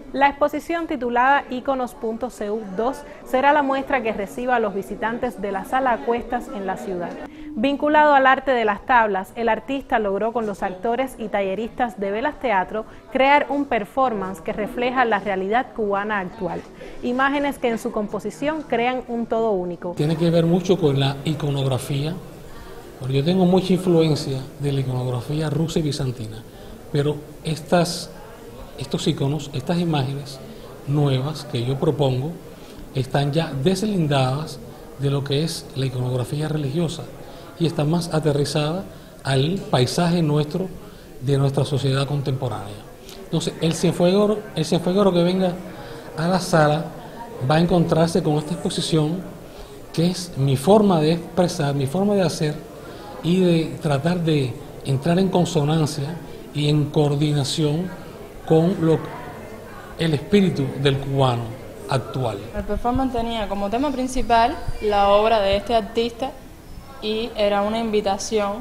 La exposición titulada Iconos.cu2 será la muestra que reciba a los visitantes de la Sala Acuestas en la ciudad. Vinculado al arte de las tablas, el artista logró con los actores y talleristas de Velas Teatro crear un performance que refleja la realidad cubana actual. Imágenes que en su composición crean un todo único. Tiene que ver mucho con la iconografía, porque yo tengo mucha influencia de la iconografía rusa y bizantina, pero estos iconos, estas imágenes nuevas que yo propongo, están ya deslindadas de lo que es la iconografía religiosa y están más aterrizadas al paisaje nuestro de nuestra sociedad contemporánea. Entonces, el cienfueguero que venga a la sala va a encontrarse con esta exposición que es mi forma de expresar, mi forma de hacer y de tratar de entrar en consonancia y en coordinación con el espíritu del cubano actual. El performance tenía como tema principal la obra de este artista y era una invitación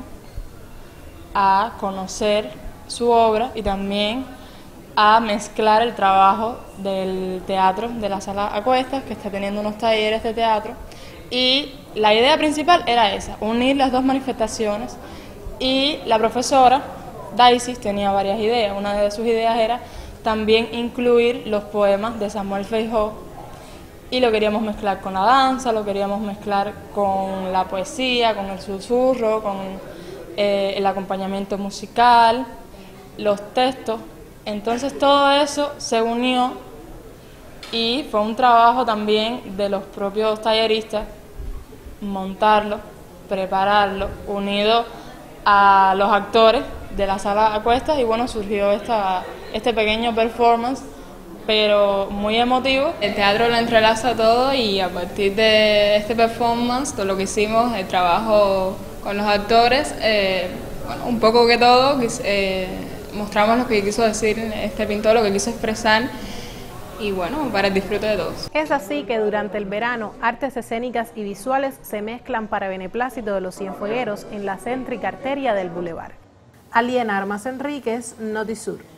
a conocer su obra y también a mezclar el trabajo del teatro de la Sala Acuestas, que está teniendo unos talleres de teatro, y la idea principal era esa, unir las dos manifestaciones, y la profesora Daisis tenía varias ideas. Una de sus ideas era también incluir los poemas de Samuel Feijó, y lo queríamos mezclar con la danza, lo queríamos mezclar con la poesía, con el susurro, con el acompañamiento musical, los textos. Entonces todo eso se unió y fue un trabajo también de los propios talleristas montarlo, prepararlo, unido a los actores de la Sala Acuestas, y bueno, surgió este pequeño performance, pero muy emotivo. El teatro lo entrelaza todo y a partir de este performance, todo lo que hicimos, el trabajo con los actores, bueno, un poco que todo, mostramos lo que quiso decir este pintor, lo que quiso expresar, y bueno, para el disfrute de todos. Es así que durante el verano, artes escénicas y visuales se mezclan para beneplácito de los cienfuegueros en la céntrica arteria del Boulevard. Aliena Armas Enríquez, Notisur.